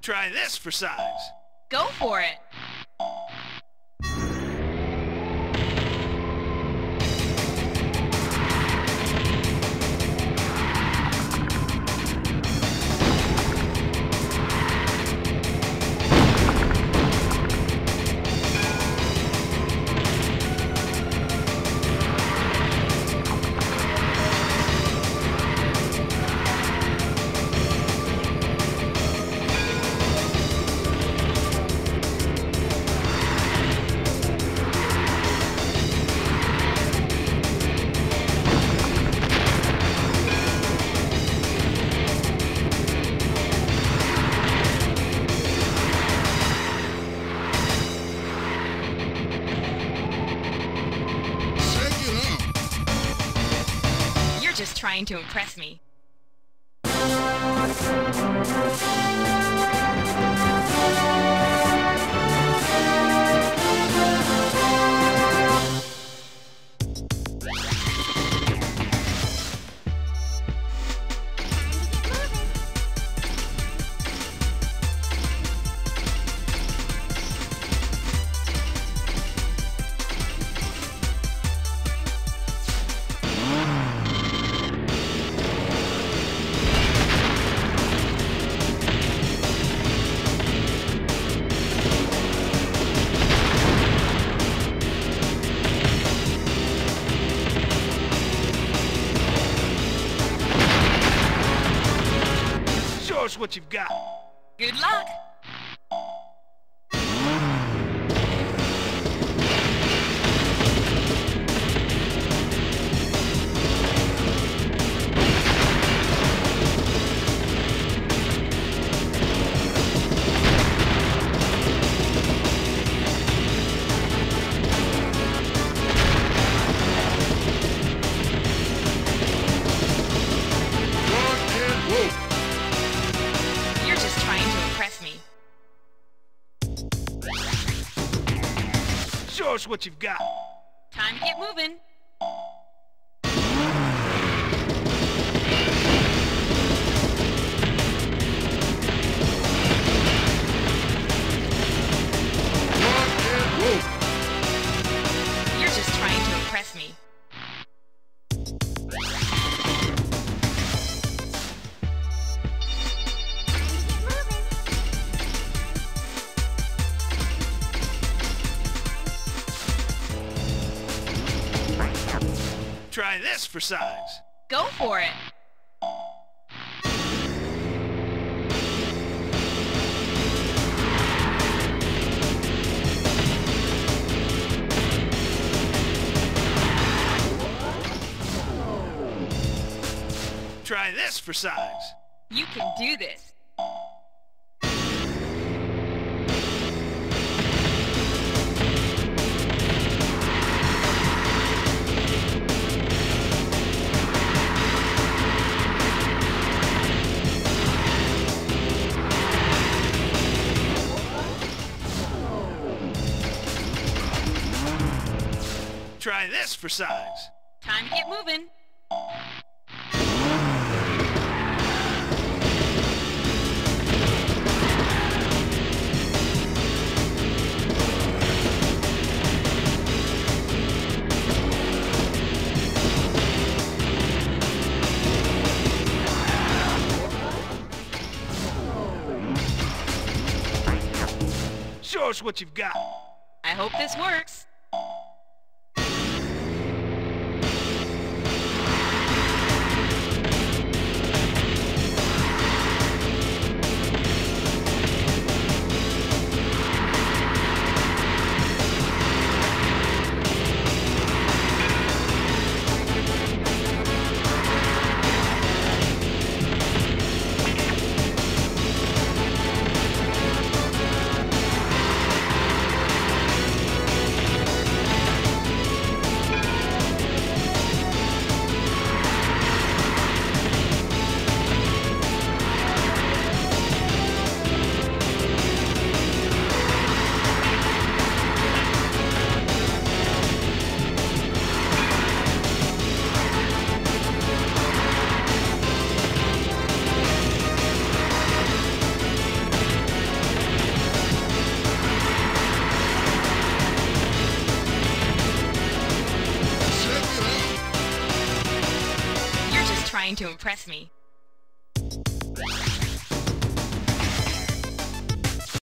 Try this for size. Go for it. You're just trying to impress me. Show us what you've got. Good luck. You're just trying to impress me. Show us what you've got. Time to get moving. You're just trying to impress me. Try this for size. Go for it. Try this for size. You can do this. Try this for size. Time to get moving. Show us what you've got. I hope this works. trying to impress me.